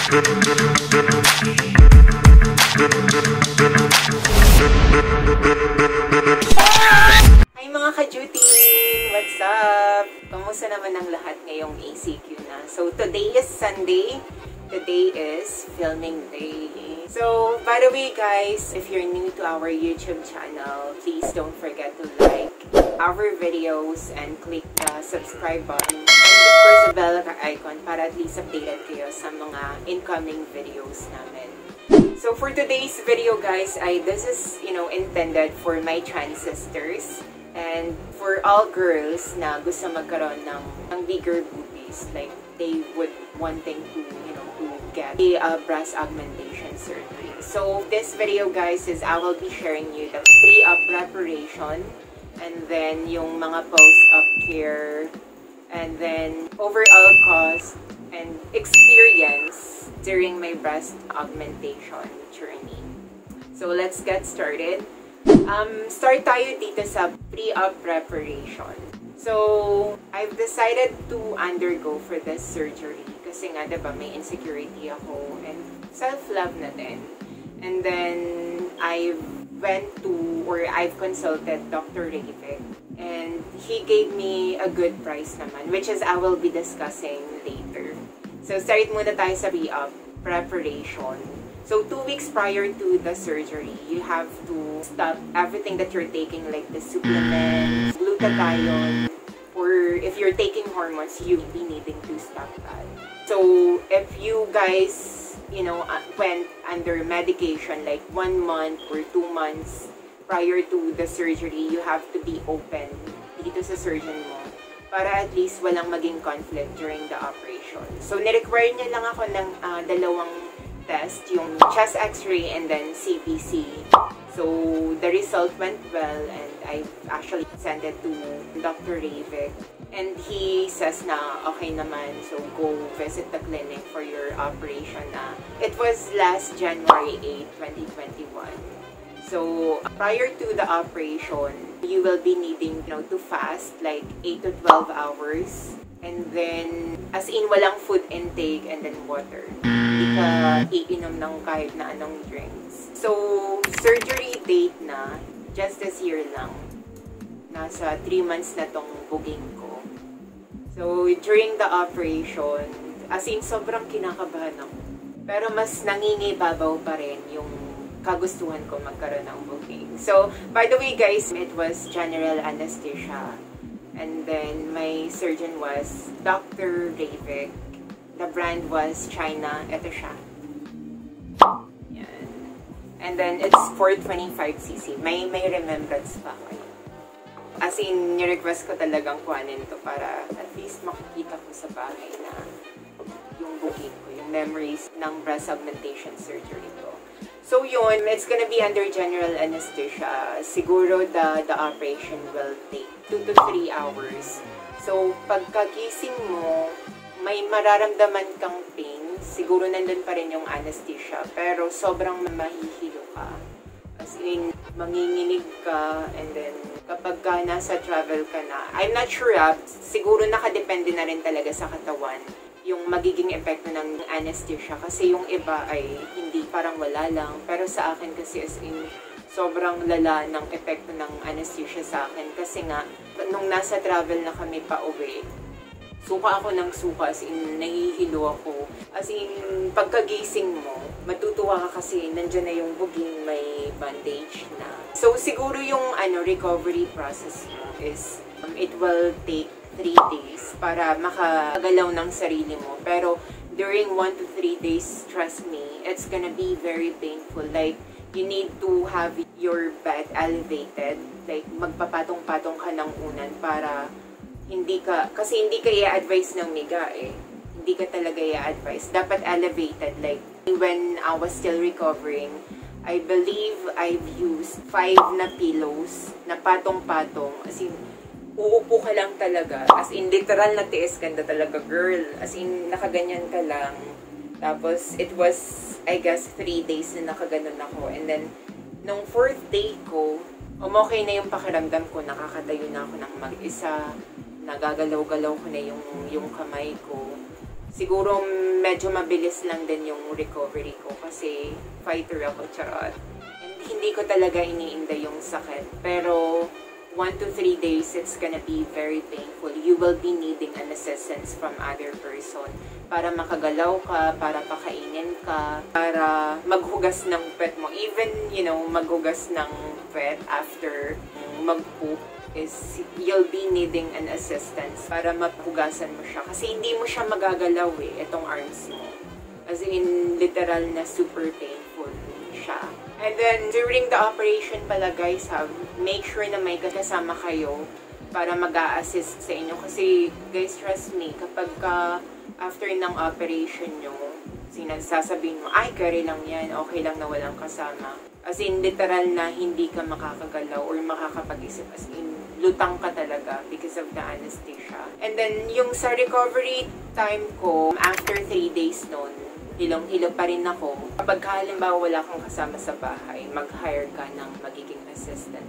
Hi mga ka-Jutin! What's up? Kamusta naman ang lahat ngayong ACQ na? So today is Sunday. Today is filming day. So by the way guys, if you're new to our YouTube channel, please don't forget to like our videos and click the subscribe button and of course the bell icon para at least updated kayo sa mga incoming videos namin. So for today's video guys, this is intended for my trans sisters and for all girls na gusto magkaroon ng bigger boobies, like they would wanting to get a breast augmentation surgery. So this video guys is I will be sharing you the pre-op preparation and then yung mga post-op care and then overall cost and experience during my breast augmentation journey. So let's get started. Start tayo dito sa pre-op preparation. So I've decided to undergo for this surgery kasi nga diba may insecurity ako and self-love na din. And then I've consulted Dr. Ravik and he gave me a good price naman, which is I will be discussing later. So start muna tayo sa pre-op preparation. So 2 weeks prior to the surgery, you have to stop everything that you're taking, like the supplements, glutathione, or if you're taking hormones, you'll be needing to stop that. So if you guys, went under medication like 1 month or 2 months prior to the surgery, you have to be open dito sa surgeon mo para at least walang maging conflict during the operation. So nirequire niya lang ako ng dalawang test, yung chest x-ray and then CBC. So the result went well and I actually sent it to Dr. Ravik and he says na okay naman, so go visit the clinic for your operation na. It was last January 8, 2021. So prior to the operation, you will be needing to fast like 8 to 12 hours and then as in walang food intake and then water. Hindi ka iinom ng kahit na anong drinks. So, surgery date na, just this year lang. Nasa 3 months na tong booking ko. So, during the operation, as in sobrang kinakabahan ako. Pero mas nangingibabaw pa rin yung kagustuhan ko magkaroon ng booking. So, by the way guys, it was general anesthesia. And then, my surgeon was Dr. Ravik. The brand was China. Ito siya. Yan. And then, it's 425cc. May remembrance pa ako. As in, request ko talagang kuhanin to para at least makikita ko sa bahay na yung booking ko, yung memories ng breast augmentation surgery ko. So yun, it's gonna be under general anesthesia. Siguro the operation will take 2 to 3 hours. So pagkagising mo, may mararamdaman kang pain. Siguro nandun pa rin yung anesthesia, pero sobrang mahihilo ka. As in, manginginig ka, and then kapag nasa travel ka na, I'm not sure, siguro nakadepende na rin talaga sa katawan yung magiging epekto ng anesthesia kasi yung iba ay hindi, parang wala lang, pero sa akin kasi as in sobrang lala ng epekto ng anesthesia sa akin kasi nga nung nasa travel na kami pa uwi, suka ako ng suka, as in nahihilo ako, as in pagkagising mo matutuwa ka kasi nandyan na yung booking, may bandage na. So siguro yung recovery process mo is it will take 3 days para makagalaw ng sarili mo. Pero during 1 to 3 days, trust me, it's gonna be very painful. Like, you need to have your bed elevated. Like, magpapatong-patong ka ng unan para kasi hindi ka i-advise ng miga eh. Hindi ka talaga i-advise. Dapat elevated. Like, when I was still recovering, I believe I've used 5 na pillows na patong-patong. As in, uupo ka lang talaga. As in, literal na tiis ka na talaga, girl. As in, nakaganyan ka lang. Tapos, it was, I guess, 3 days na nakaganon ako. And then, nung 4th day ko, okay na yung pakiramdam ko. Nakakatayo na ako ng mag-isa. Nagagalaw-galaw ko na yung kamay ko. Siguro, medyo mabilis lang din yung recovery ko kasi fighter ako, charot. And hindi ko talaga iniinda yung sakit. Pero 1 to 3 days, it's gonna be very painful. You will be needing an assistance from other person para makagalaw ka, para pakainin ka, para maghugas ng pet mo. Even, maghugas ng pet after mag-poop is you'll be needing an assistance para mapugasan mo siya. Kasi hindi mo siya magagalaw itong arms mo. As in, literal na super painful siya. And then, during the operation pala guys, make sure na may kasama kayo para mag-a-assist sa inyo. Kasi, guys, trust me, kapag after ng operation nyo, sasabihin mo, ay, carry lang yan, okay lang na walang kasama. As in, literal na hindi ka makakagalaw or makakapag-isip. As in, lutang ka talaga because of the anesthesia. And then, yung sa recovery time ko, after 3 days nun, hilong-hilo pa rin ako. Kapag halimbawa wala kang kasama sa bahay, mag-hire ka ng magiging assistant.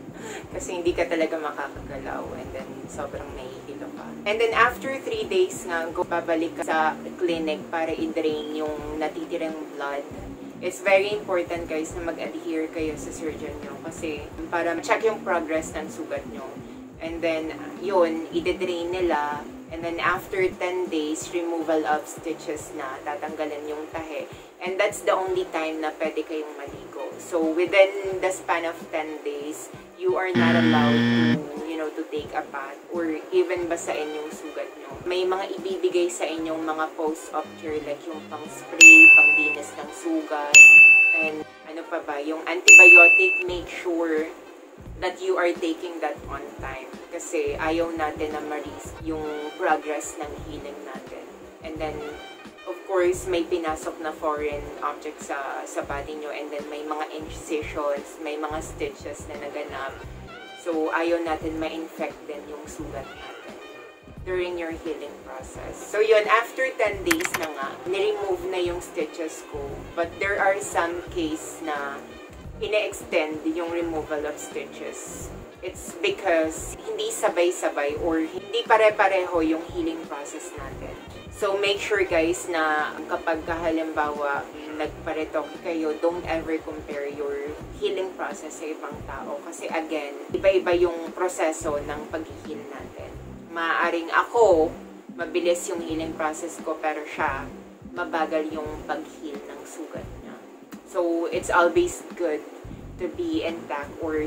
Kasi hindi ka talaga makakagalaw and then sobrang nahihilo ka. And then after 3 days nga, babalik ka sa clinic para i-drain yung natitirang blood. It's very important guys na mag-adhere kayo sa surgeon nyo kasi para check yung progress ng sugat nyo. And then, yun, i-drain nila. And then, after 10 days, removal of stitches na, tatanggalan yung tahe. And that's the only time na pwede kayong maligo. So, within the span of 10 days, you are not allowed to take a bath or even basain yung sugat nyo. May mga ibibigay sa inyong mga post-op care like yung pang-spray, pang-linis ng sugat, and ano pa ba, yung antibiotic, make sure that you are taking that on time. Kasi ayaw natin na ma-risk yung progress ng healing natin. And then, of course, may pinasok na foreign object sa body nyo. And then, may mga incisions, may mga stitches na naganap. So, ayaw natin ma-infect din yung sugat natin during your healing process. So, yun, after 10 days na nga, ni-remove na yung stitches ko. But there are some case na ine-extend yung removal of stitches. It's because hindi sabay-sabay or hindi pare-pareho yung healing process natin. So, make sure guys na kapag halimbawa nagparetoke kayo, don't ever compare your healing process sa ibang tao. Kasi again, iba-iba yung proseso ng pag-heal natin. Maaaring ako, mabilis yung healing process ko, pero siya, mabagal yung pag-heal ng sugat niya. So, it's always good to be intact or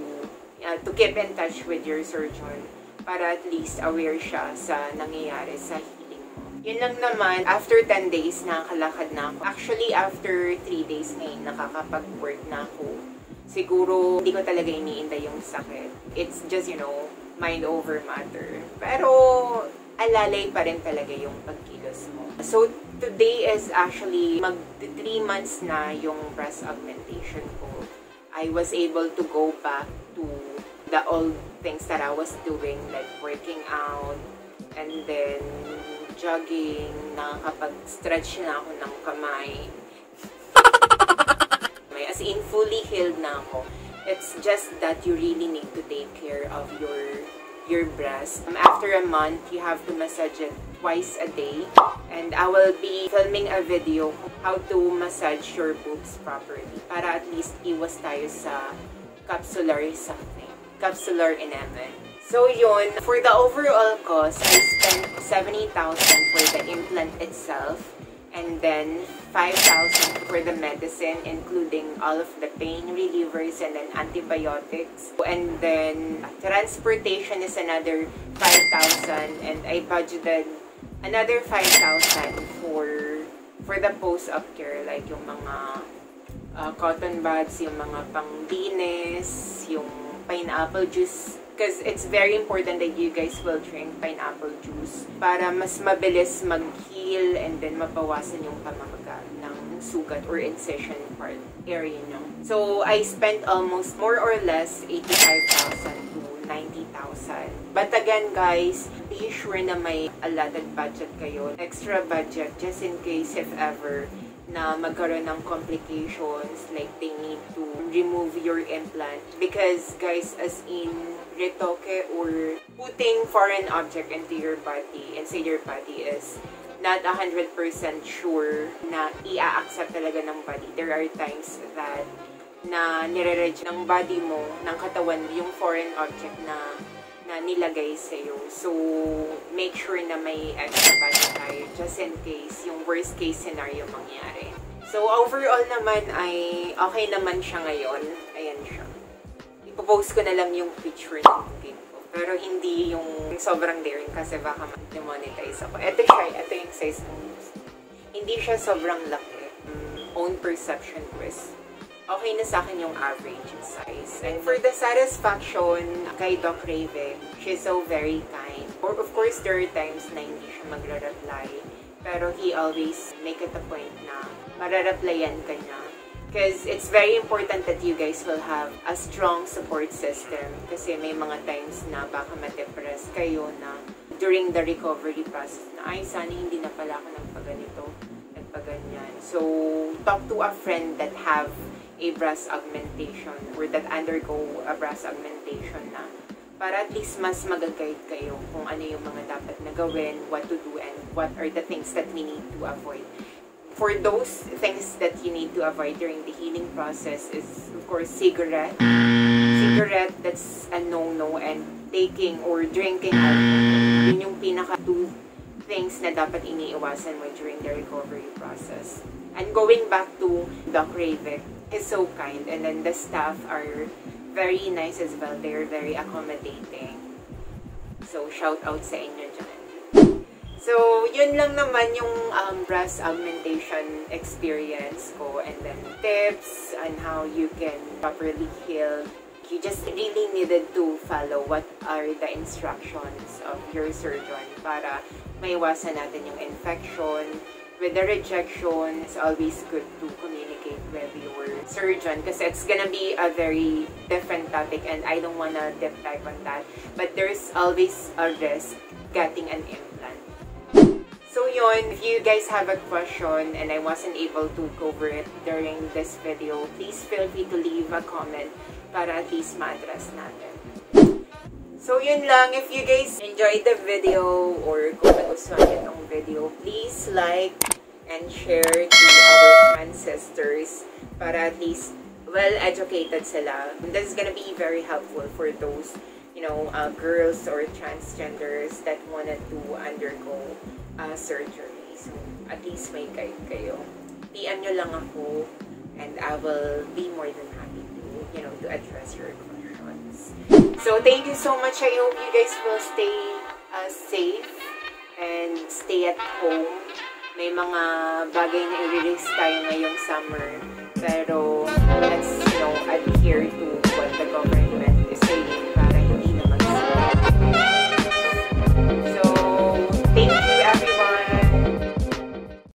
to keep in touch with your surgeon para at least aware siya sa nangyayari sa healing mo. Yun lang naman, after 10 days, nakakalakad na ako. Actually, after 3 days ngayon, nakakapag-work na ako. Siguro, hindi ko talaga iniinda yung sakit. It's just, mind over matter. Pero, alalay pa rin talaga yung pagkilos mo. So, today is actually 3 months na yung breast augmentation ko. I was able to go back to the old things that I was doing, like working out, and then jogging, nakakapag-stretch na ako ng kamay. As in, fully healed na ako. It's just that you really need to take care of your breast. After a month, you have to massage it twice a day. And I will be filming a video how to massage your boobs properly para at least iwas tayo sa capsular enamel. So yun, for the overall cost, I spent 70,000 for the implant itself. And then 5,000 for the medicine, including all of the pain relievers and then antibiotics. And then transportation is another 5,000, and I budgeted another 5,000 for the post-op care, like yung mga cotton buds, yung mga panglinis, yung pineapple juice. Because it's very important that you guys will drink pineapple juice para mas mabilis mag-heal and then mabawasan yung pamamaga ng sugat or incision part area nyo. So, I spent almost more or less 85,000 to 90,000. But again guys, be sure na may allotted budget kayo. Extra budget just in case if ever na magkaroon ng complications, like they need to remove your implant. Because guys, as in retoke or putting foreign object into your body, inside your body is not 100% sure na i-accept talaga ng body. There are times that na nire-reject ng body mo, ng katawan, yung foreign object na nilagay sa'yo. So, make sure na may extra body tayo just in case yung worst case scenario mangyari. So, overall naman ay okay naman siya ngayon. Ayan siya. Ipopost ko na lang yung picture ng skin ko. Pero hindi yung sobrang daring kasi baka ma-demonetize ako. Ito siya, ito yung size ng gusto. Hindi siya sobrang laki. Own perception ko is okay na sa akin yung average size. And for the satisfaction kay Doc Rayvic, she's so very kind. Or of course, there are times na hindi siya magre-reply. Pero he always make it a point na marare-replyan ka niya. Because it's very important that you guys will have a strong support system. Kasi may mga times na baka ma-depress kayo na during the recovery process na ay, sana hindi na pala ako nagpaganito, nagpaganyan. So, talk to a friend that have a breast augmentation or that undergo a breast augmentation na para at least mas mag-guide kayo kung ano yung mga dapat na gawin, what to do, and what are the things that we need to avoid. For those things that you need to avoid during the healing process is, of course, cigarette. Cigarette, that's a no-no, and taking or drinking alcohol. Yun yung pinaka two things na dapat iniiwasan mo during the recovery process. And going back to Doc Rayvic, he's so kind, and then the staff are very nice as well. They're very accommodating. So, shout out sa inyo dyan. So, yun lang naman yung breast augmentation experience ko, and then tips on how you can properly heal. You just really needed to follow what are the instructions of your surgeon para maiwasan natin yung infection. With the rejection, it's always good to communicate with your surgeon kasi it's gonna be a very different topic and I don't wanna deep dive on that. But there's always a risk getting an implant. So yun, if you guys have a question and I wasn't able to cover it during this video, please feel free to leave a comment para at least ma-address natin. So yun lang, if you guys enjoyed the video or kung nagustuhan niyo itong video, please like and share to our trans sisters para at least well-educated sila. This is gonna be very helpful for those, you know, girls or transgenders that wanted to undergo surgery. So, at least may guide kayo. PM nyo lang ako and I will be more than happy to, you know, to address your questions. So, thank you so much. I hope you guys will stay safe and stay at home. May mga bagay na i-release tayo ngayong summer. Pero, let's, you know, adhere to what the government